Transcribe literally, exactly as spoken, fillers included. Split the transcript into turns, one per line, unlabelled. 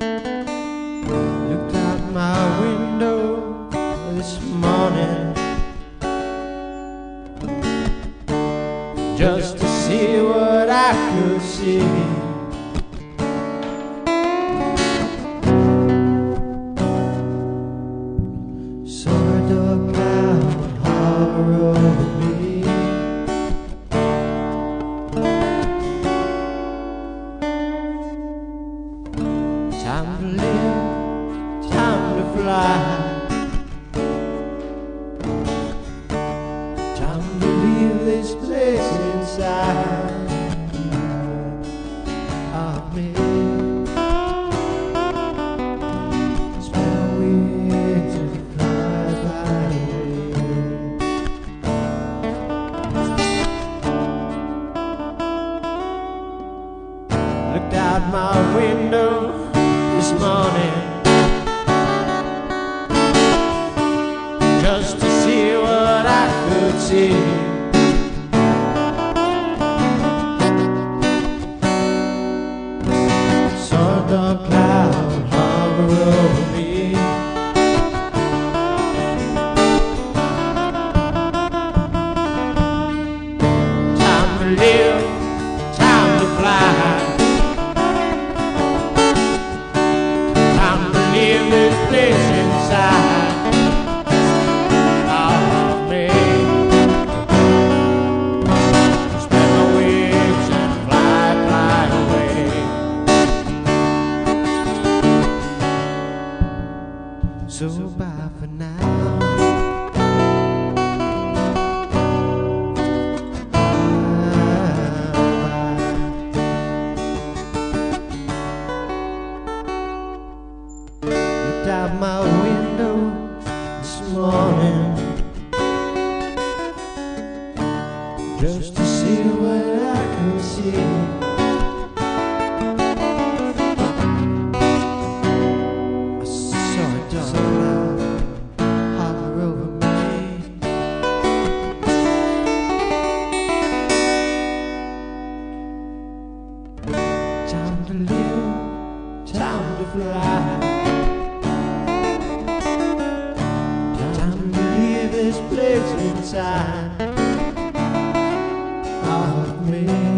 Looked out my window this morning just to see what I could see. Saw a dark cloud hover over me. Time to live, time to fly, time to leave this place inside of me. Spread my wings and fly, fly away. Looked out my window this morning just to see what I could see. Saw a dark cloud hover over me. Time to live, time to fly, leave this place inside of me. Spread my wings and fly, fly away. So bye for now. Out my window this morning just to see what I could see. I saw a dark cloud hover over me. Time to live, time to fly, this place inside of me.